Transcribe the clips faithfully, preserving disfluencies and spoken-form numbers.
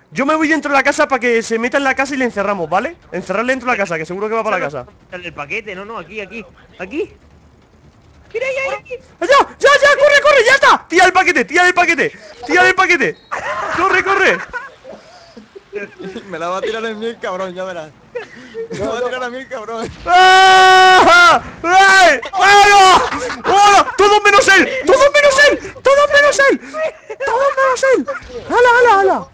Yo me voy dentro de la casa para que se meta en la casa y le encerramos, ¿vale? Encerrarle dentro de la casa, que seguro que va para la casa. El paquete, no, no, aquí, aquí, aquí. Mira, ahí, ahí, aquí. ¡Ya! ¡Ya, ya! ¡Corre, corre! ¡Ya está! ¡Tira el paquete! ¡Tira el paquete! ¡Tira el paquete! ¡Corre, corre! Me la va a tirar a mí el cabrón, ya verás. Me la va a tirar a mí el cabrón. ¡Ah! ¡Ay! ¡Ay! ¡Oh! ¡Todos menos él! ¡Todos menos él! ¡Todos menos él! ¡Todos menos él! ¡Hala, hala, hala!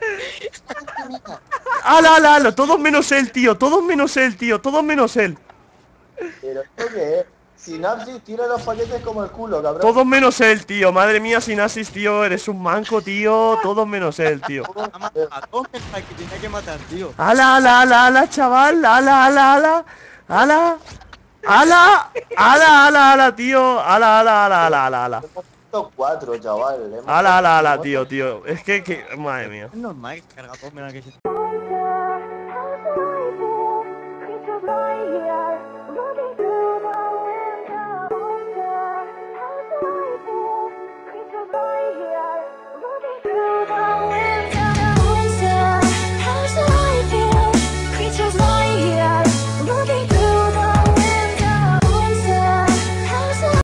¡Hala, hala, hala! Todos menos él, tío. Todos menos él, tío. Todos menos él. ¿Pero esto qué es? Sinapsis tira los paquetes como el culo, cabrón. Todos menos él, tío. Madre mía, Sinapsis, tío. Eres un manco, tío. Todos menos él, tío. A todos pensaba que tenía que matar, tío. ¡Hala, hala, hala, hala, chaval! ¡Hala, hala, hala! ¡Hala! ¡Hala! ¡Hala, hala, hala, tío! ¡Hala, hala, hala, hala, hala, hala! Hemos cuatro, chaval. Hemos ¡Hala, hala, hala, cuatro. tío, tío! Es que, que... Madre mía. Es normal que carga todo, mira que se...